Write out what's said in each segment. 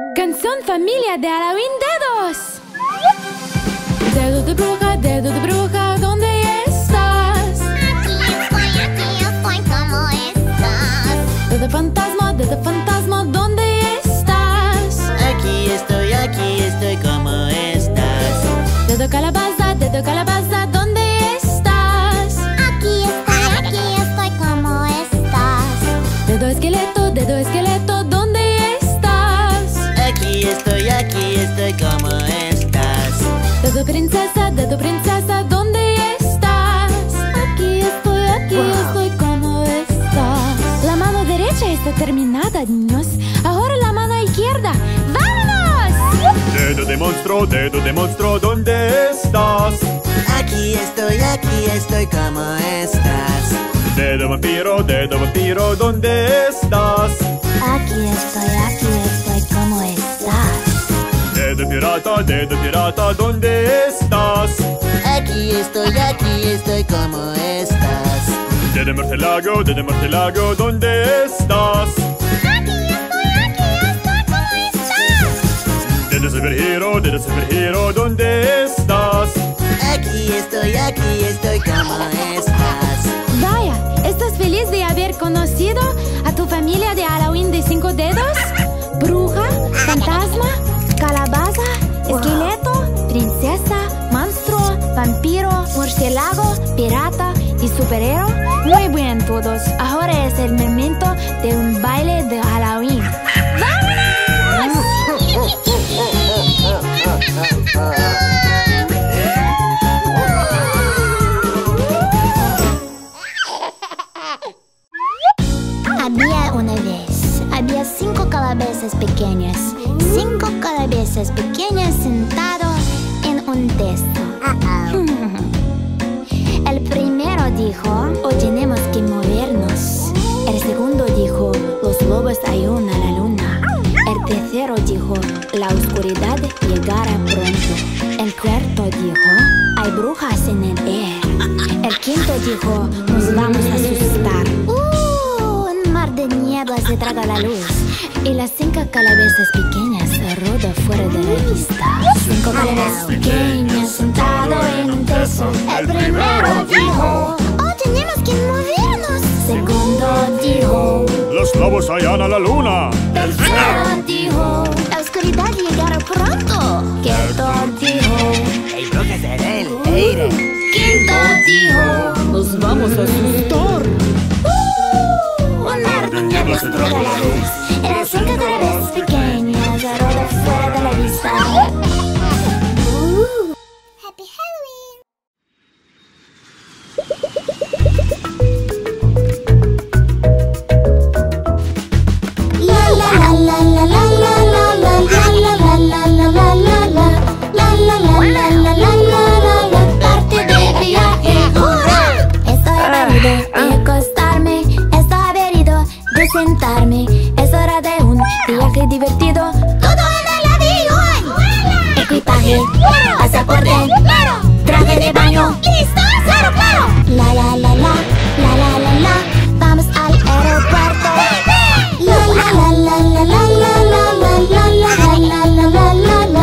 Canción familia de Halloween Dedos. Dedo de bruja, ¿dónde estás? Aquí estoy, ¿cómo estás? Dedo fantasma, ¿dónde estás? Aquí estoy, ¿cómo estás? Dedo calabaza, ¿dónde estás? Aquí estoy, ¿cómo estás? Dedo esqueleto, ¿dónde estás? Aquí estoy, ¿cómo estás? Dedo princesa, ¿dónde estás? Aquí estoy, ¿cómo estás? La mano derecha está terminada, niños. Ahora la mano izquierda. ¡Vámonos! Dedo de monstruo, ¿dónde estás? Aquí estoy, ¿cómo estás? Dedo vampiro, ¿dónde estás? Aquí estoy, ¿cómo estás? Dedo pirata, ¿dónde estás? Aquí estoy, ¿cómo estás? Dedo murciélago, ¿dónde estás? Aquí estoy, ¿cómo estás? Dedo superhero, ¿dónde estás? Aquí estoy, ¿cómo estás? Vaya, ¿estás feliz de haber conocido a tu familia de Halloween de 5 dedos? Bruja, fantasma, calabaza, esqueleto, princesa, monstruo, vampiro, murciélago, pirata y superhéroe. Muy bien todos, ahora es el momento de un baile de Halloween. ¡Vámonos! Había 5 calabazas pequeñas. 5 calabazas pequeñas sentados en un techo. El primero dijo, hoy tenemos que movernos. El segundo dijo, los lobos ayudan a la luna. El tercero dijo, la oscuridad llegará pronto. El cuarto dijo, hay brujas en el aire. El quinto dijo, nos vamos a asustar. Un mar de niebla se traga la luz. Y las 5 calabazas pequeñas rodan fuera de la vista. 5 calabazas pequeñas sentadas en un techo. El primero dijo, oh, tenemos que movernos. Segundo dijo, Los lobos hallan a la luna. tercero dijo, la oscuridad llegará pronto. Cuarto dijo, Hay brujas en el aire. quinto dijo, Nos vamos a asustar. un mar de niebla se traga la luz. Y las 5 calabazas pequeñas rodan fuera de la vista. Happy Halloween. La la la la la la la la la la la la la la la la la la la parte del viaje. ¡Hurra! Estoy averido de acostarme, estoy averido de sentarme. Es hora de un viaje divertido. Todo en el avión. Equipaje, pasaporte, traje de baño. ¿Listos? ¡Claro, claro! La la la la la la la la. Vamos al aeropuerto. La la la la la la la la la la la la la la la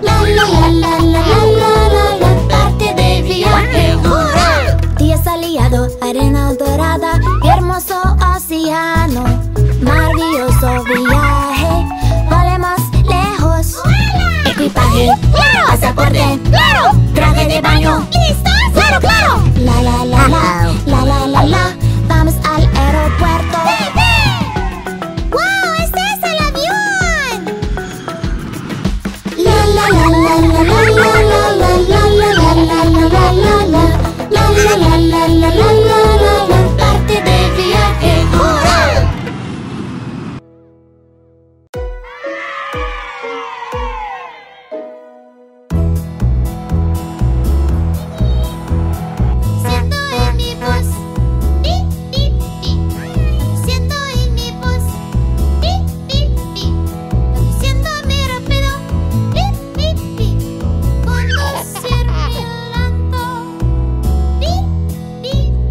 la parte del viaje. ¡Hurra! Día soleado, arena dorada, hermoso océano, maravilloso viaje, volemos lejos. Equipaje, pasaporte, traje de baño. ¿Listos? ¡Claro, claro! La la la la la la la la. Vamos al aeropuerto. ¡Wow! ¡Este es el avión! La la la la la la la la la la la la la la la la parte del viaje. ¡Hurra! Siento en mi voz, pi, pi, pi. Siento en mi voz, pi, pi, pi. Siento mi rápido, pi, pi, pi. Conducir mi lento, pi, pi,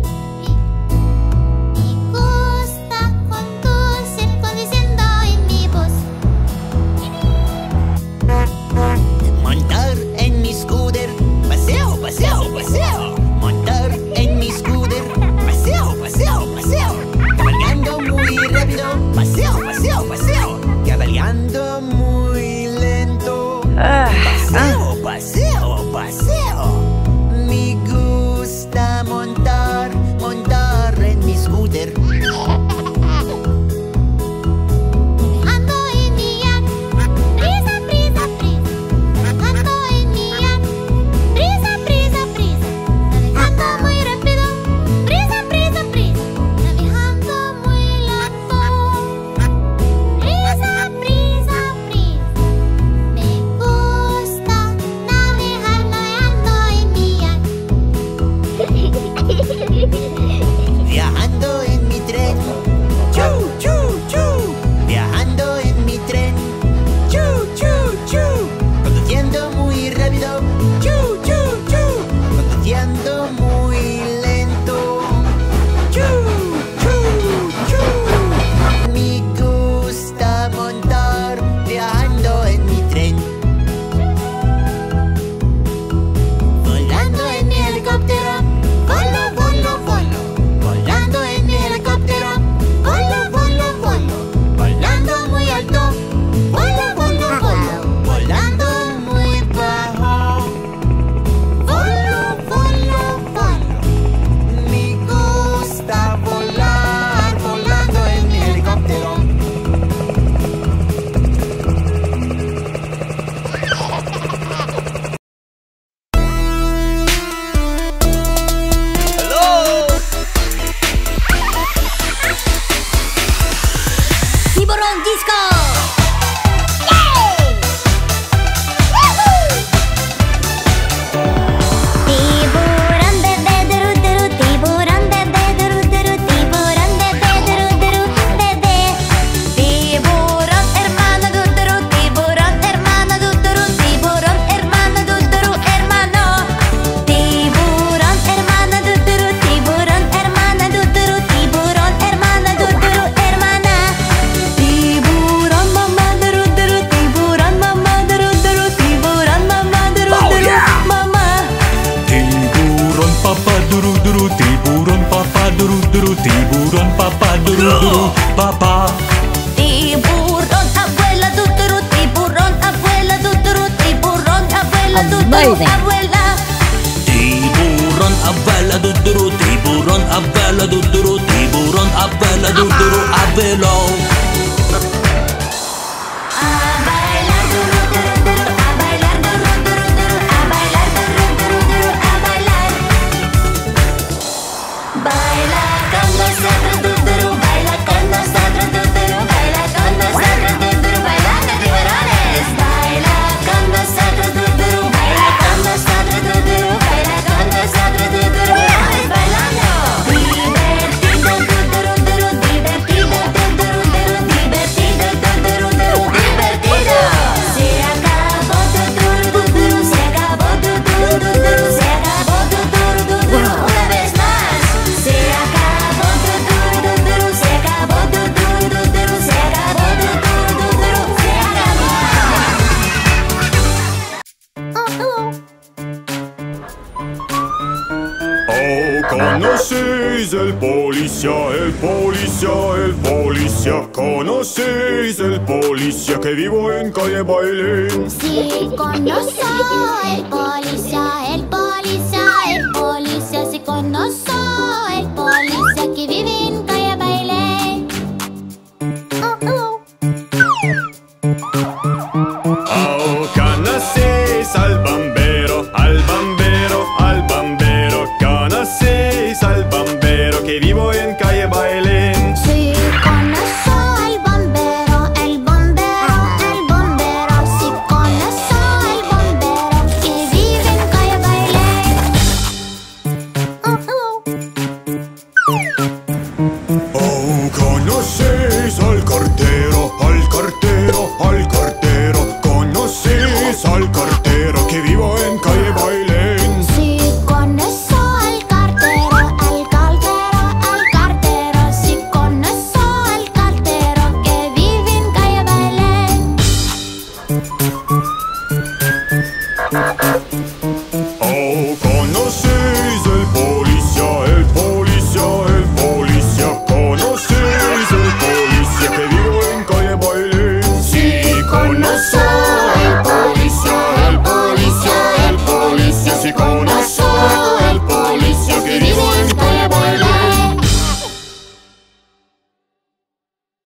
moving. abuela. Tiburon, abuela, duduru. Tiburon, abuela, duduru. Tiburon, abuela, duduru, abuelo. A bailar, duru, duru, duru. A bailar, duru, duru, duru. A bailar, duru, duru, duru. A bailar. Baila con nosotros, duduru. Baila con nosotros, duduru. Baila con nosotros, duduru. Bailando tiburones. Baila con nosotros, duduru. Baila con nosotros, duduru. Baila con nosotros, duduru. Tiburones bailando. Divertido, duduru, duru. Divertido, duduru, duru. Divertido, duduru, duru. Divertido. Se acabó, duduru, duduru. Se acabó, duduru, duduru. Se acabó, duduru, duduru. Una vez más. Se acabó, duduru, duduru. Se acabó, duduru, duduru. Se acabó, duduru, duduru. Se acabó. Oh, ¿conocéis el policía, el policía, el policía? ¿Conocéis el policía que vivo en calle Bailén? Sí, conozco el policía, el policía, el policía. Sí, conozco el policía que vive en calle Bailén. Oh, ¿conocéis al bambero, al bambero, al bambero? ¿Conocéis al bambero que vivo en calle Bailén? Sí, conozco el bombero, el bombero, el bombero. Sí, conozco el bombero que vive en calle Bailén. Oh, ¿conocéis al cartero, al cartero, al cartero? ¿Conocéis al cartero que vivo en calle Bailén? Sí, conozco el cartero, el cartero, el cartero. Sí, conozco el cartero que vive en calle Bailén.